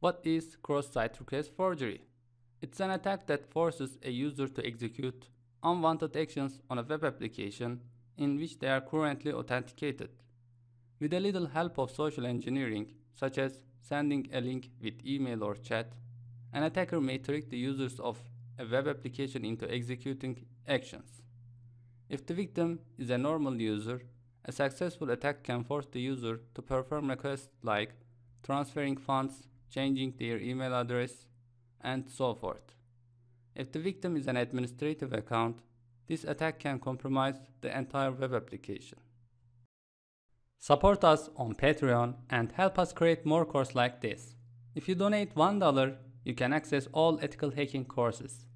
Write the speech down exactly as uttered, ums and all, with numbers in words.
What is cross-site request forgery? It's an attack that forces a user to execute unwanted actions on a web application in which they are currently authenticated. With a little help of social engineering, such as sending a link with email or chat, an attacker may trick the users of a web application into executing actions. If the victim is a normal user, a successful attack can force the user to perform requests like transferring funds, changing their email address, and so forth. If the victim is an administrative account, this attack can compromise the entire web application. Support us on Patreon and help us create more courses like this. If you donate one dollar, you can access all ethical hacking courses.